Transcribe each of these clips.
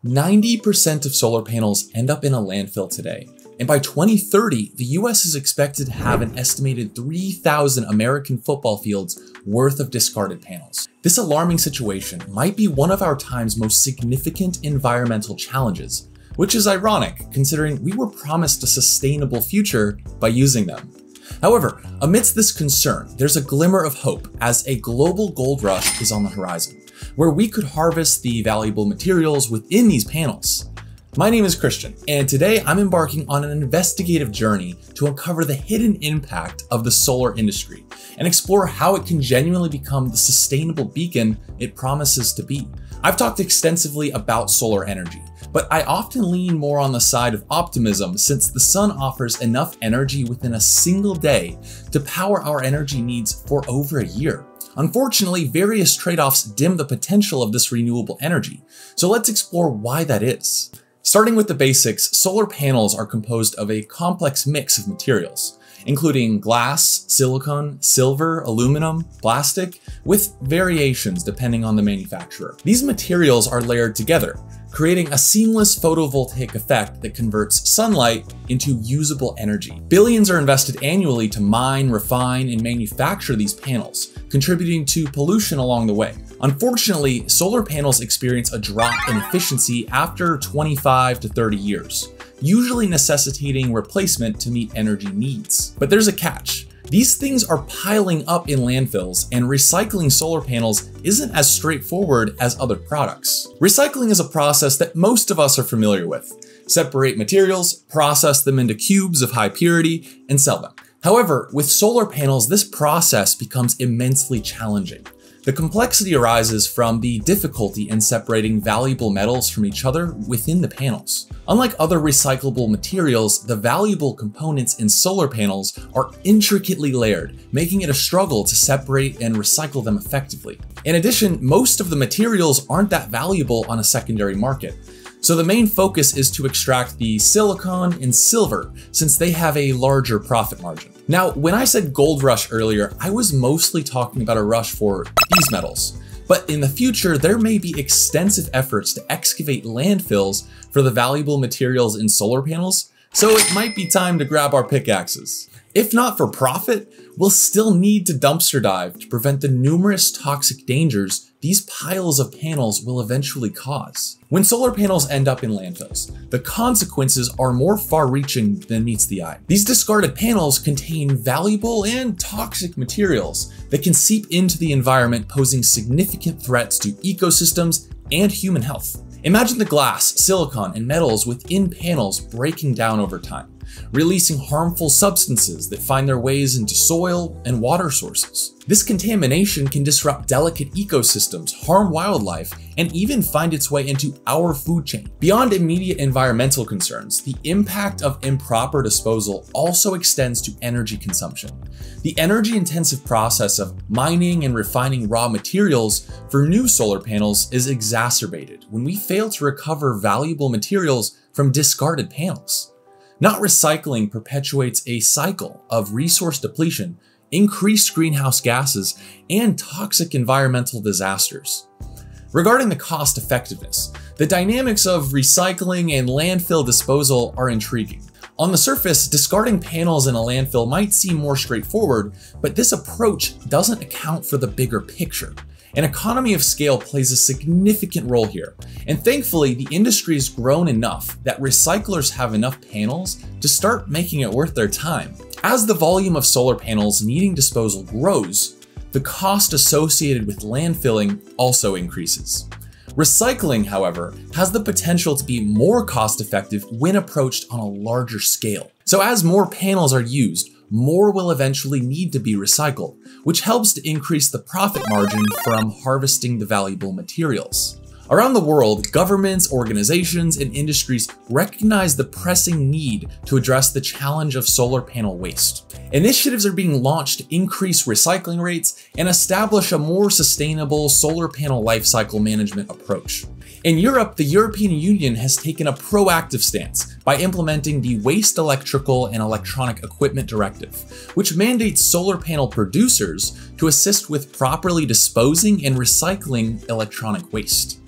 90% of solar panels end up in a landfill today. And by 2030, the US is expected to have an estimated 3,000 American football fields worth of discarded panels. This alarming situation might be one of our time's most significant environmental challenges, which is ironic considering we were promised a sustainable future by using them. However, amidst this concern, there's a glimmer of hope as a global gold rush is on the horizon, where we could harvest the valuable materials within these panels. My name is Christian, and today I'm embarking on an investigative journey to uncover the hidden impact of the solar industry and explore how it can genuinely become the sustainable beacon it promises to be. I've talked extensively about solar energy, but I often lean more on the side of optimism since the sun offers enough energy within a single day to power our energy needs for over a year. Unfortunately, various trade-offs dim the potential of this renewable energy, so let's explore why that is. Starting with the basics, solar panels are composed of a complex mix of materials, including glass, silicon, silver, aluminum, plastic, with variations depending on the manufacturer. These materials are layered together, creating a seamless photovoltaic effect that converts sunlight into usable energy. Billions are invested annually to mine, refine, and manufacture these panels, contributing to pollution along the way. Unfortunately, solar panels experience a drop in efficiency after 25 to 30 years, usually necessitating replacement to meet energy needs. But there's a catch. These things are piling up in landfills, and recycling solar panels isn't as straightforward as other products. Recycling is a process that most of us are familiar with. Separate materials, process them into cubes of high purity, and sell them. However, with solar panels, this process becomes immensely challenging. The complexity arises from the difficulty in separating valuable metals from each other within the panels. Unlike other recyclable materials, the valuable components in solar panels are intricately layered, making it a struggle to separate and recycle them effectively. In addition, most of the materials aren't that valuable on a secondary market. So the main focus is to extract the silicon and silver since they have a larger profit margin. Now, when I said gold rush earlier, I was mostly talking about a rush for these metals. But in the future, there may be extensive efforts to excavate landfills for the valuable materials in solar panels, so it might be time to grab our pickaxes. If not for profit, we'll still need to dumpster dive to prevent the numerous toxic dangers these piles of panels will eventually cause. When solar panels end up in landfills, the consequences are more far-reaching than meets the eye. These discarded panels contain valuable and toxic materials that can seep into the environment, posing significant threats to ecosystems and human health. Imagine the glass, silicon, and metals within panels breaking down over time, releasing harmful substances that find their ways into soil and water sources. This contamination can disrupt delicate ecosystems, harm wildlife, and even find its way into our food chain. Beyond immediate environmental concerns, the impact of improper disposal also extends to energy consumption. The energy-intensive process of mining and refining raw materials for new solar panels is exacerbated when we fail to recover valuable materials from discarded panels. Not recycling perpetuates a cycle of resource depletion, increased greenhouse gases, and toxic environmental disasters. Regarding the cost effectiveness, the dynamics of recycling and landfill disposal are intriguing. On the surface, discarding panels in a landfill might seem more straightforward, but this approach doesn't account for the bigger picture. An economy of scale plays a significant role here, and thankfully the industry has grown enough that recyclers have enough panels to start making it worth their time. As the volume of solar panels needing disposal grows, the cost associated with landfilling also increases. Recycling, however, has the potential to be more cost-effective when approached on a larger scale. So as more panels are used, more will eventually need to be recycled, which helps to increase the profit margin from harvesting the valuable materials. Around the world, governments, organizations, and industries recognize the pressing need to address the challenge of solar panel waste. Initiatives are being launched to increase recycling rates and establish a more sustainable solar panel lifecycle management approach. In Europe, the European Union has taken a proactive stance by implementing the Waste Electrical and Electronic Equipment Directive, which mandates solar panel producers to assist with properly disposing and recycling electronic waste.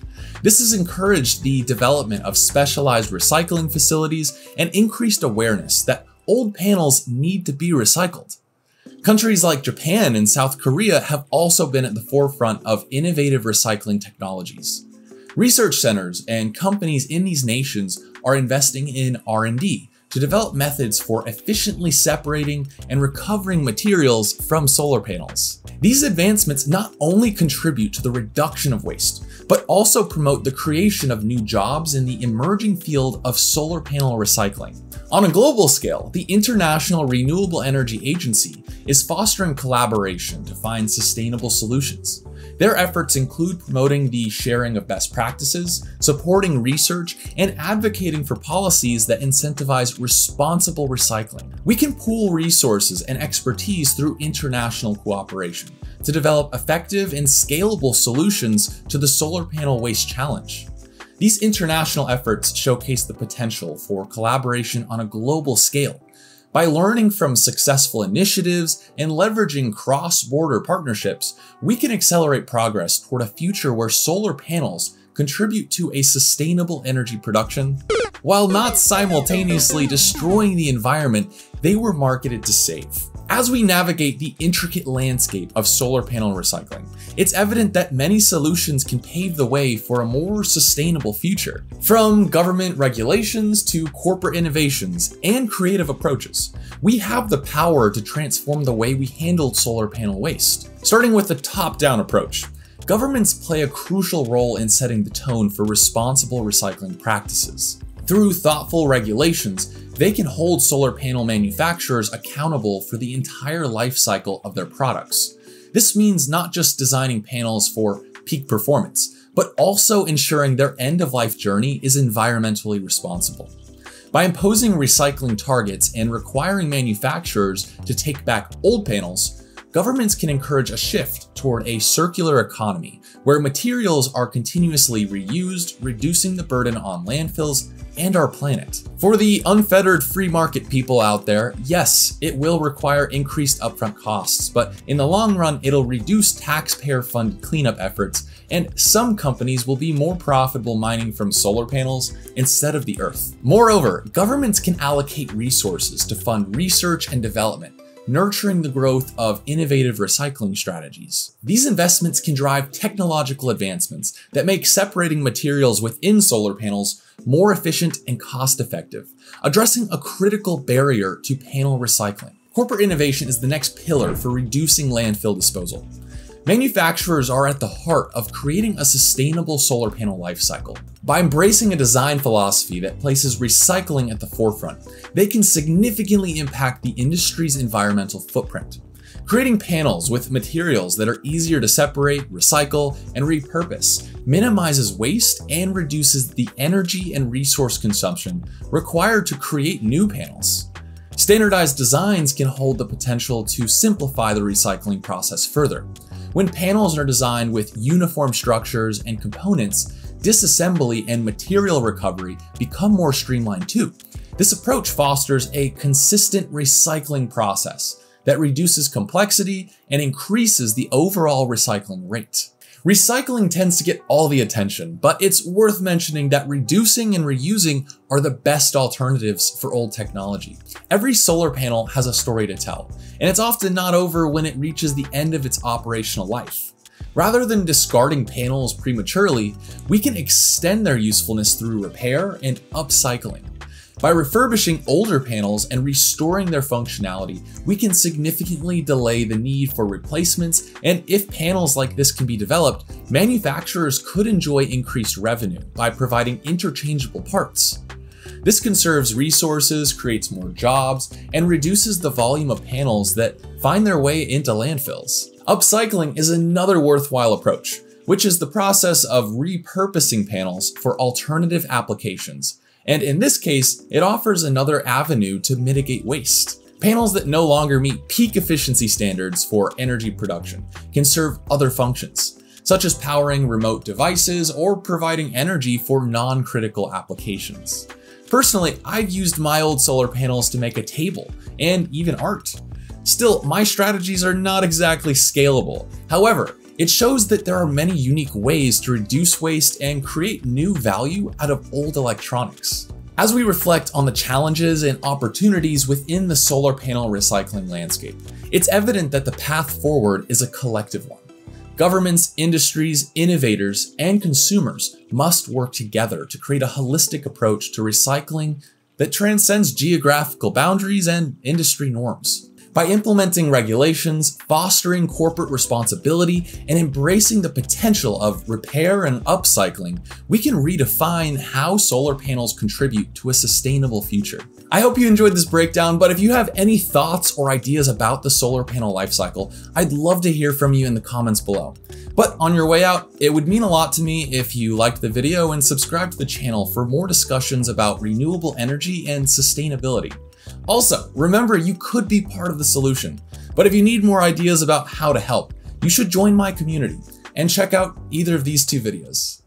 This has encouraged the development of specialized recycling facilities and increased awareness that old panels need to be recycled. Countries like Japan and South Korea have also been at the forefront of innovative recycling technologies. Research centers and companies in these nations are investing in R&D to develop methods for efficiently separating and recovering materials from solar panels. These advancements not only contribute to the reduction of waste, but also promote the creation of new jobs in the emerging field of solar panel recycling. On a global scale, the International Renewable Energy Agency is fostering collaboration to find sustainable solutions. Their efforts include promoting the sharing of best practices, supporting research, and advocating for policies that incentivize responsible recycling. We can pool resources and expertise through international cooperation to develop effective and scalable solutions to the solar panel waste challenge. These international efforts showcase the potential for collaboration on a global scale. By learning from successful initiatives and leveraging cross-border partnerships, we can accelerate progress toward a future where solar panels contribute to a sustainable energy production, while not simultaneously destroying the environment they were marketed to save. As we navigate the intricate landscape of solar panel recycling, it's evident that many solutions can pave the way for a more sustainable future. From government regulations to corporate innovations and creative approaches, we have the power to transform the way we handle solar panel waste. Starting with the top-down approach, governments play a crucial role in setting the tone for responsible recycling practices. Through thoughtful regulations, they can hold solar panel manufacturers accountable for the entire life cycle of their products. This means not just designing panels for peak performance, but also ensuring their end-of-life journey is environmentally responsible. By imposing recycling targets and requiring manufacturers to take back old panels, governments can encourage a shift toward a circular economy where materials are continuously reused, reducing the burden on landfills and our planet. For the unfettered free market people out there, yes, it will require increased upfront costs, but in the long run, it'll reduce taxpayer-funded cleanup efforts, and some companies will be more profitable mining from solar panels instead of the earth. Moreover, governments can allocate resources to fund research and development, nurturing the growth of innovative recycling strategies. These investments can drive technological advancements that make separating materials within solar panels more efficient and cost-effective, addressing a critical barrier to panel recycling. Corporate innovation is the next pillar for reducing landfill disposal. Manufacturers are at the heart of creating a sustainable solar panel lifecycle. By embracing a design philosophy that places recycling at the forefront, they can significantly impact the industry's environmental footprint. Creating panels with materials that are easier to separate, recycle, and repurpose minimizes waste and reduces the energy and resource consumption required to create new panels. Standardized designs can hold the potential to simplify the recycling process further. When panels are designed with uniform structures and components, disassembly and material recovery become more streamlined too. This approach fosters a consistent recycling process that reduces complexity and increases the overall recycling rate. Recycling tends to get all the attention, but it's worth mentioning that reducing and reusing are the best alternatives for old technology. Every solar panel has a story to tell, and it's often not over when it reaches the end of its operational life. Rather than discarding panels prematurely, we can extend their usefulness through repair and upcycling. By refurbishing older panels and restoring their functionality, we can significantly delay the need for replacements, and if panels like this can be developed, manufacturers could enjoy increased revenue by providing interchangeable parts. This conserves resources, creates more jobs, and reduces the volume of panels that find their way into landfills. Upcycling is another worthwhile approach, which is the process of repurposing panels for alternative applications. And in this case, it offers another avenue to mitigate waste. Panels that no longer meet peak efficiency standards for energy production can serve other functions, such as powering remote devices or providing energy for non-critical applications. Personally, I've used my old solar panels to make a table and even art. Still, my strategies are not exactly scalable. However, It shows that there are many unique ways to reduce waste and create new value out of old electronics. As we reflect on the challenges and opportunities within the solar panel recycling landscape, it's evident that the path forward is a collective one. Governments, industries, innovators, and consumers must work together to create a holistic approach to recycling that transcends geographical boundaries and industry norms. By implementing regulations, fostering corporate responsibility, and embracing the potential of repair and upcycling, we can redefine how solar panels contribute to a sustainable future. I hope you enjoyed this breakdown, but if you have any thoughts or ideas about the solar panel lifecycle, I'd love to hear from you in the comments below. But on your way out, it would mean a lot to me if you liked the video and subscribed to the channel for more discussions about renewable energy and sustainability. Also, remember you could be part of the solution, but if you need more ideas about how to help, you should join my community and check out either of these two videos.